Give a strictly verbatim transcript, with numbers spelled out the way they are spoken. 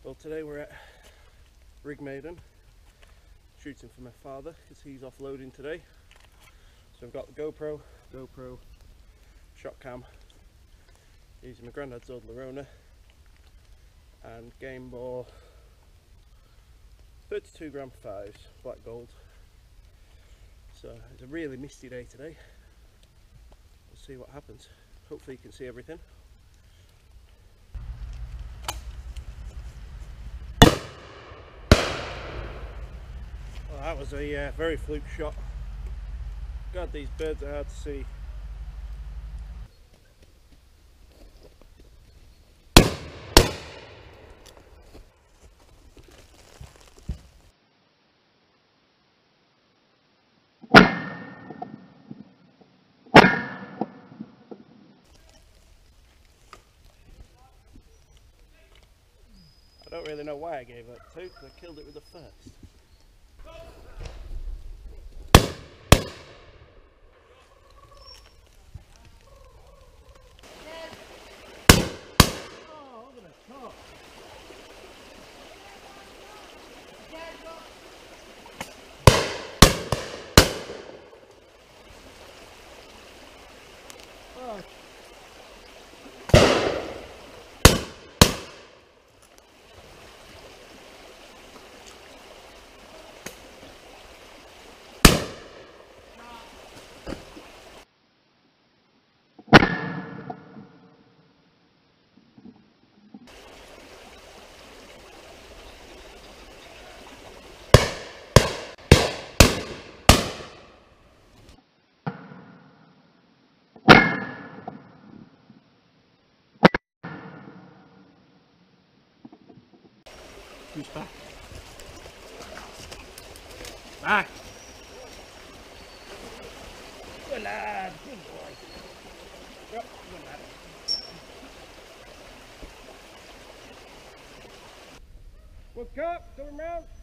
Well, today we're at Rig Maiden, shooting for my father because he's offloading today. So I've got the GoPro, GoPro, SHOTKAM, using my Grandad's old Laurona, and Gamebore thirty-two gram fives, black gold. So it's a really misty day today. We'll see what happens. Hopefully you can see everything. Well, that was a uh, very fluke shot. God, these birds are hard to see. I don't really know why I gave that two, because I killed it with the first. Oh, look at the top. Oh. Who's back? Back! Good lad, good boy. Yep, good lad. Good cup, coming round.